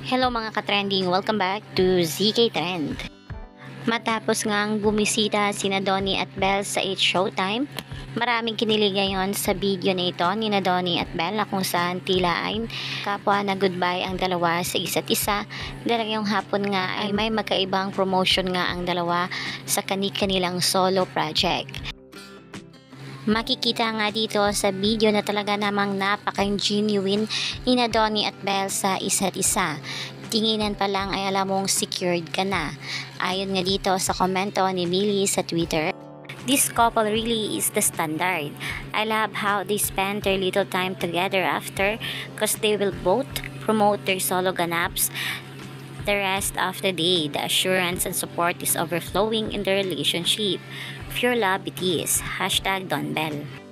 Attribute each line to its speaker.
Speaker 1: Hello mga ka-trending, welcome back to ZK Trend. Matapos ngang bumisita sina Donnie at Belle sa It's Showtime, maraming kinilig ngayon sa video na ito ni Donnie at Belle na kung saan tila ay kapwa na goodbye ang dalawa sa isa't isa dahil ngayong hapon nga ay may magkaibang promotion nga ang dalawa sa kanilang solo project. Makikita nga dito sa video na talaga namang napaka-genuine ni Donnie at Belle sa isa't isa. Tinginan pa lang ay alam mong secured ka na. Ayon nga dito sa komento ni Millie sa Twitter, "This couple really is the standard. I love how they spend their little time together after because they will both promote their solo ganaps the rest of the day. The assurance and support is overflowing in the relationship. Pure love it is. #DonBelle."